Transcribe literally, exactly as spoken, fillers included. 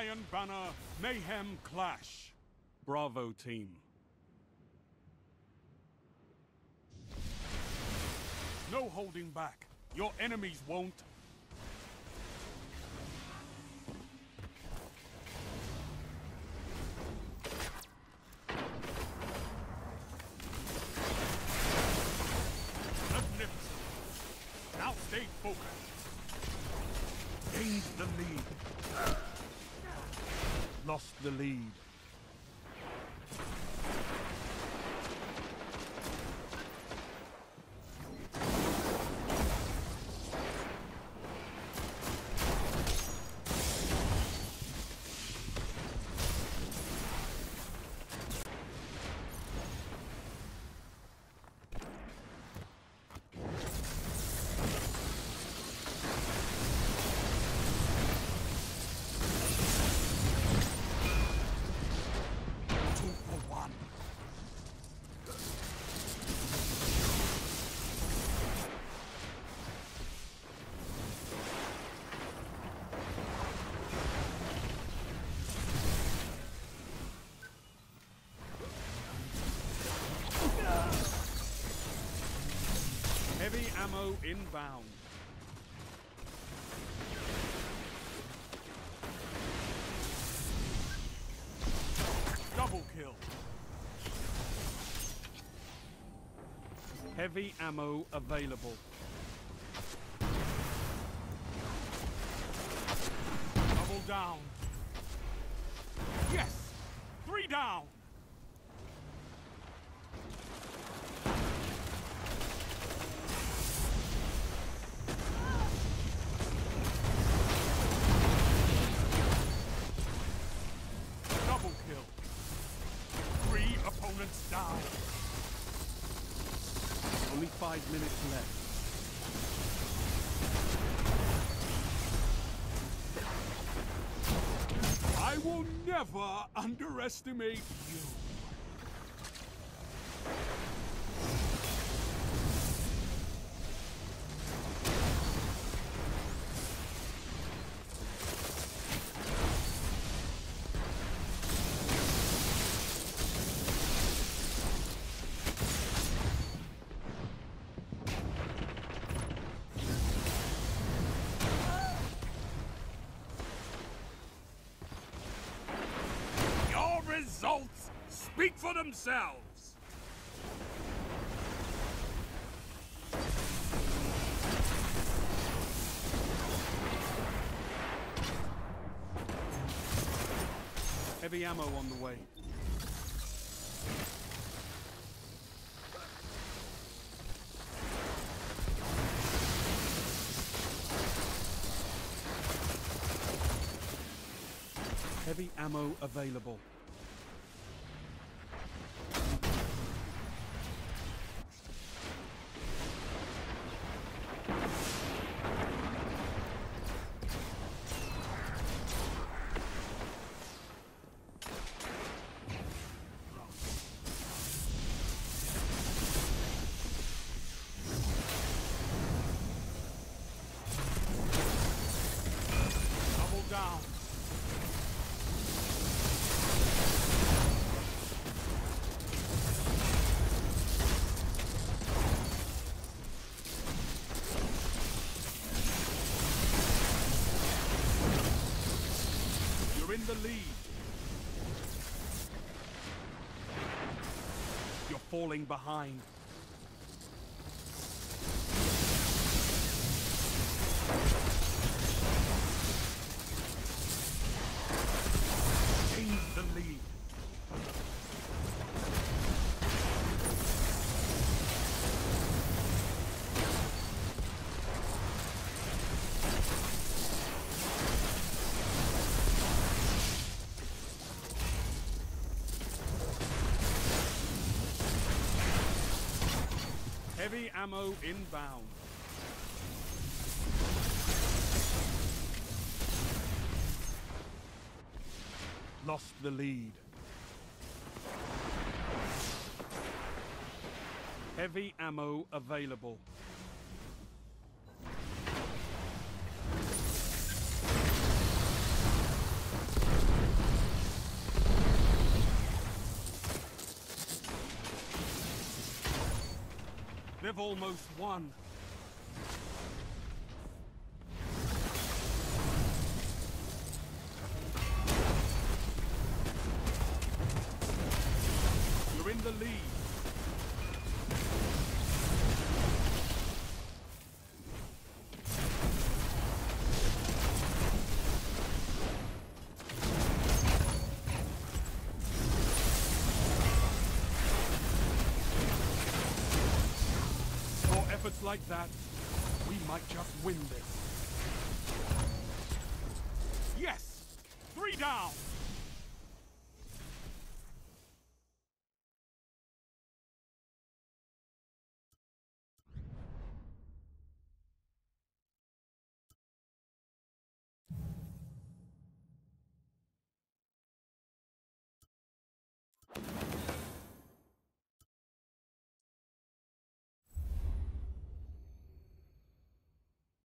Iron Banner Mayhem Clash. Bravo team. No holding back. Your enemies won't. Magnificent. Now stay focused. Gained the lead. Lost the lead. Heavy ammo inbound. Double kill. Heavy ammo available. Double down. Yes! Three down! Opponents down. Only five minutes left. I will never underestimate you. Results speak for themselves. Heavy ammo on the way. Heavy ammo available. Down. You're in the lead. You're falling behind. The lead. Heavy ammo inbound. Lost the lead. Heavy ammo available. They've almost won. You're in the lead. Efforts like that, we might just win this. Yes! Three down!